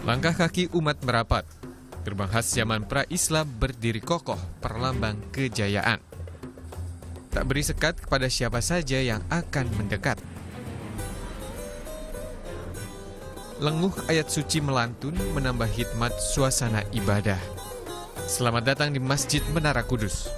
Langkah kaki umat merapat. Gerbang khas zaman pra-Islam berdiri kokoh, perlambang kejayaan. Tak beri sekat kepada siapa saja yang akan mendekat. Lenguh ayat suci melantun menambah hikmat suasana ibadah. Selamat datang di Masjid Menara Kudus.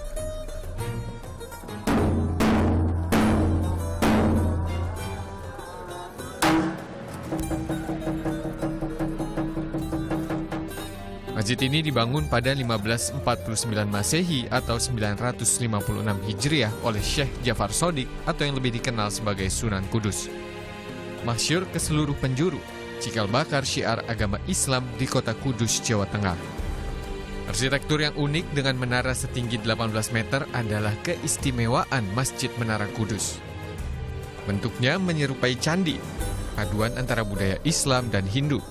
Masjid ini dibangun pada 1549 Masehi atau 956 Hijriah oleh Syekh Ja'far Shadiq atau yang lebih dikenal sebagai Sunan Kudus. Masyhur ke seluruh penjuru, cikal bakal syiar agama Islam di kota Kudus, Jawa Tengah. Arsitektur yang unik dengan menara setinggi 18 meter adalah keistimewaan Masjid Menara Kudus. Bentuknya menyerupai candi, paduan antara budaya Islam dan Hindu.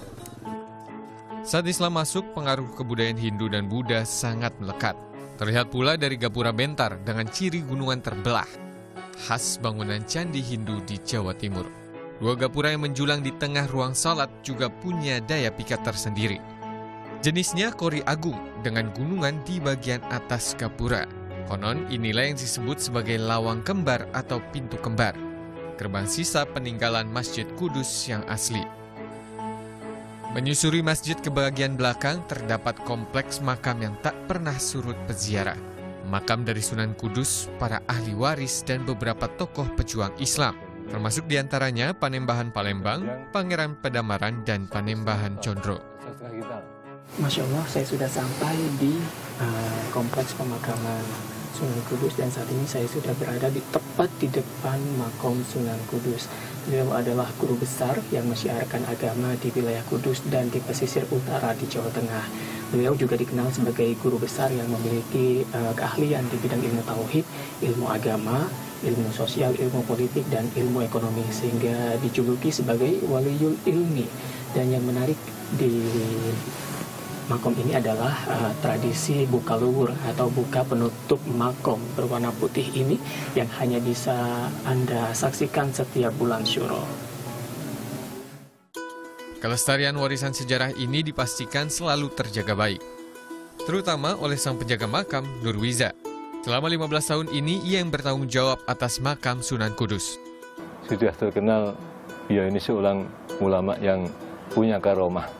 Saat Islam masuk, pengaruh kebudayaan Hindu dan Buddha sangat melekat. Terlihat pula dari gapura bentar dengan ciri gunungan terbelah, khas bangunan candi Hindu di Jawa Timur. Dua gapura yang menjulang di tengah ruang salat juga punya daya pikat tersendiri. Jenisnya kori agung dengan gunungan di bagian atas gapura. Konon inilah yang disebut sebagai lawang kembar atau pintu kembar, gerbang sisa peninggalan Masjid Kudus yang asli. Menyusuri masjid ke bagian belakang terdapat kompleks makam yang tak pernah surut peziarah. Makam dari Sunan Kudus, para ahli waris dan beberapa tokoh pejuang Islam, termasuk diantaranya Panembahan Palembang, Pangeran Pedamaran, dan Panembahan Condro. Masya Allah, saya sudah sampai di kompleks pemakaman Sunan Kudus dan saat ini saya sudah berada tepat di depan makom Sunan Kudus. Beliau adalah guru besar yang menyiarkan agama di wilayah Kudus dan di pesisir utara di Jawa Tengah. Beliau juga dikenal sebagai guru besar yang memiliki keahlian di bidang ilmu tauhid, ilmu agama, ilmu sosial, ilmu politik, dan ilmu ekonomi, sehingga dijuluki sebagai waliyul ilmi. Dan yang menarik di makom ini adalah tradisi buka luhur atau buka penutup makom berwarna putih ini yang hanya bisa Anda saksikan setiap bulan Syuro. Kelestarian warisan sejarah ini dipastikan selalu terjaga baik, terutama oleh sang penjaga makam Nurwiza. Selama 15 tahun ini ia yang bertanggung jawab atas makam Sunan Kudus. Sudah terkenal, ya ini seorang ulama yang punya karomah.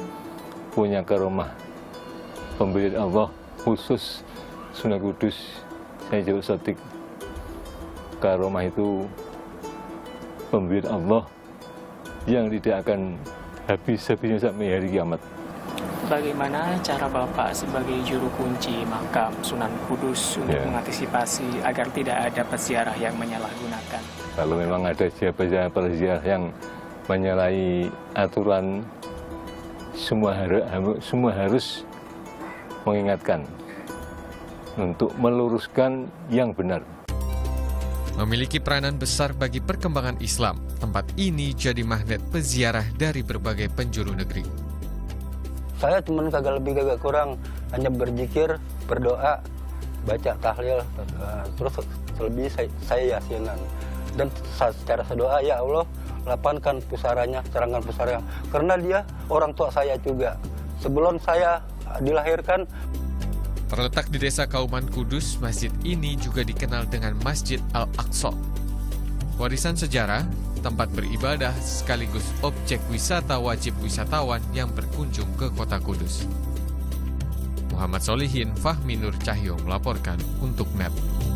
Pemberian Allah khusus Sunan Kudus, saya Ja'far Shadiq. Karomah itu pemberian Allah yang tidak akan habis-habisnya sampai hari kiamat. Bagaimana cara Bapak sebagai juru kunci makam Sunan Kudus untuk mengantisipasi agar tidak ada peziarah yang menyalahgunakan? Kalau memang ada peziarah yang menyalahi aturan, semua harus mengingatkan untuk meluruskan yang benar. Memiliki peranan besar bagi perkembangan Islam, tempat ini jadi magnet peziarah dari berbagai penjuru negeri. Saya cuma kagak kurang, hanya berzikir, berdoa, baca tahlil, terus selebih saya yasinan. Dan secara doa, ya Allah, lapangkan pusaranya, serangan pusaranya. Karena dia orang tua saya juga. Sebelum saya dilahirkan. Terletak di desa Kauman Kudus, masjid ini juga dikenal dengan Masjid Al-Aqsa. Warisan sejarah, tempat beribadah sekaligus objek wisata wajib wisatawan yang berkunjung ke kota Kudus. Muhammad Solihin, Fahmi Nur Cahyo melaporkan untuk NET.